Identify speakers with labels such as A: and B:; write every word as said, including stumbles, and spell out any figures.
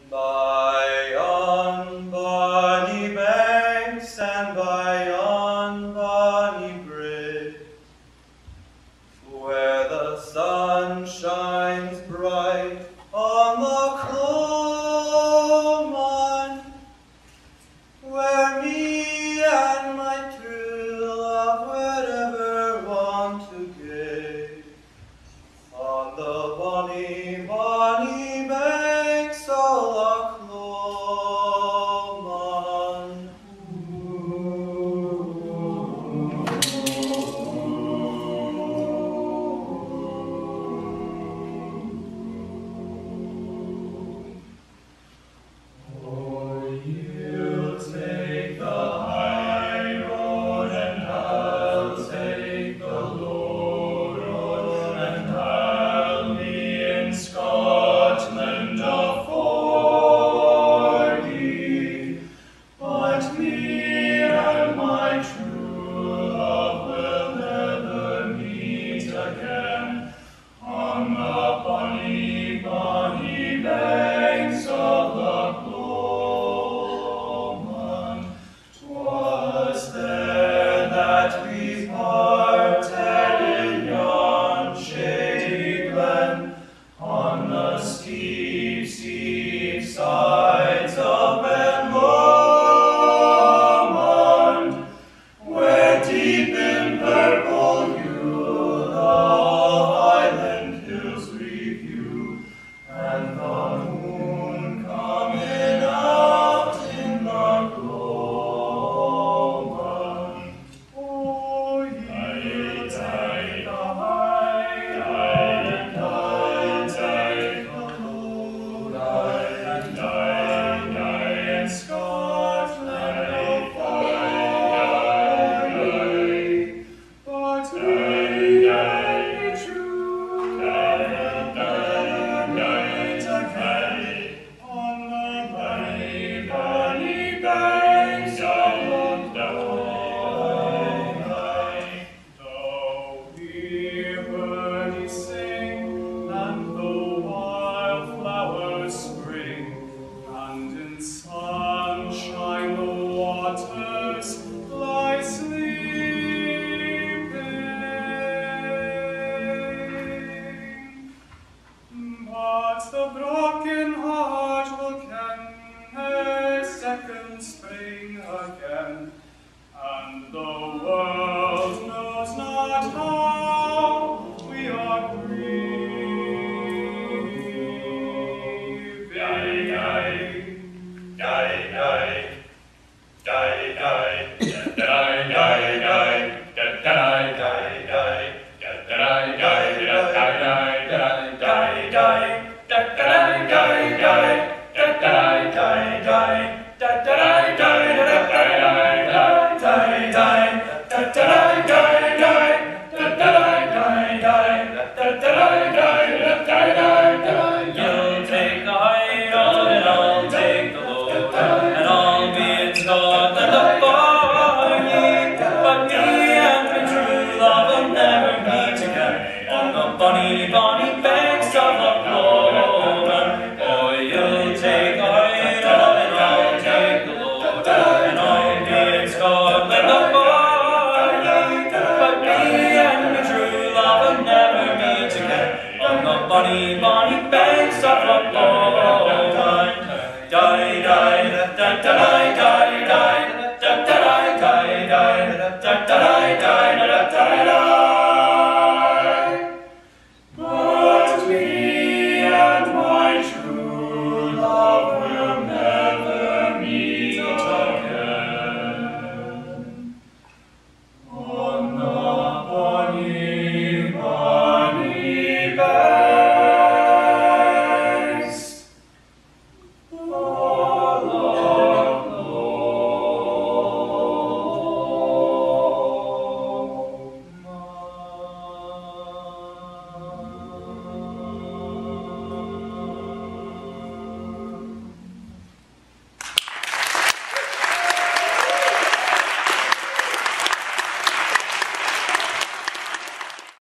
A: By yon bonny banks and by yon bonny bridge, where the sun shines bright on Loch Lomond, where me and my true love would ever want to gaze, on the bonny, bonny banks of Loch Lomond. Oh, you'll take the high road and I'll take the low road, and I'll be in Scotland a forty, but me and my true love will never meet again on the bonny, bonny banks of Loch Lomond. 'Twas there that we parted in yon shady glen, on the steep, steep sides of Ben Lomond, where deep in purple hue the highland hills review, and the moon coming out in Loch Lomond. Oh, you'll take the high and I'll take the low, and I in Scotland a forty, but me and true love will meet again on the bonny, bonny banks of Loch Lomond. Though we heard he sing, and the wildflowers spring, and in sunshine the waters lie sleeping, but the broken heart will ken a second spring again, and the world knows not how we are grieving. You'll take the high road and I'll take the low, and I'll be in Scotland a forty, but me and my true love will never meet again on the bonny, bonny banks of Loch Lomond. Oh, you'll take the high road and I'll take the low, and I'll be in Scotland a forty, but me and my true love will never meet again on the bonny, bonny banks of Loch Lomond. Die, die, da, da, die, die, die, da, da, die, die, da, da, die, die, da, da, die. But me and my true love will never meet again on the bonny, bonny banks